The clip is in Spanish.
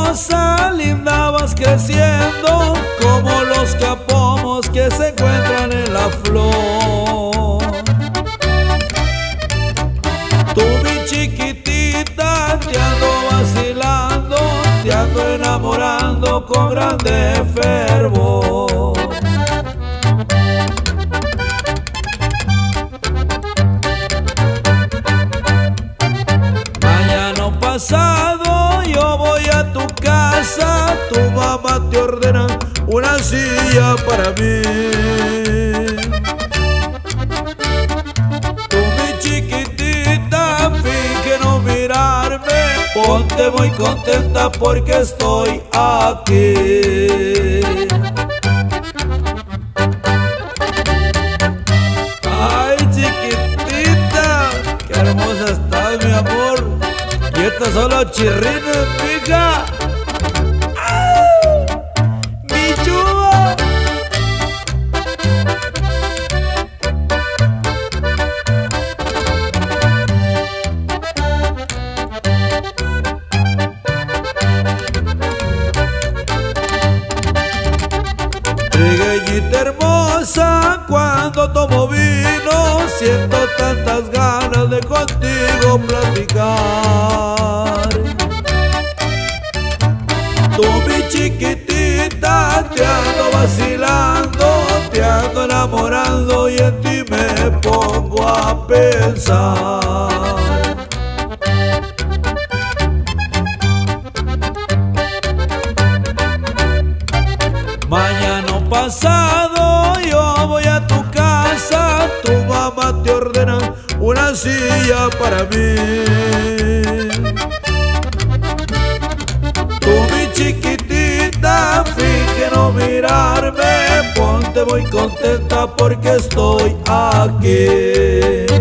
hermosa, linda vas creciendo, como los capomos que se encuentran en la flor. Tú, mi chiquitita, te ando vacilando, te ando enamorando con grande fervor. Mañana pasado yo voy a tu casa, tu mamá te ordena una silla para mí. Tú, mi chiquitita, finge no mirarme, ponte muy contenta porque estoy aquí. Ay, chiquitita, qué hermosa estás, mi amor. Y estos son los chirrines, mija. ¡Mi chuva! Trigueñita hermosa, cuando tomo vino, siento tantas ganas de contigo platicar. Tú, mi chiquitita, te ando vacilando, te ando enamorando y en ti me pongo a pensar. Mañana pasado yo voy a tu casa, tu mamá te ordena una silla para mí. Tú, mi chiquitita, finge no mirarme, ponte muy contenta porque estoy aquí.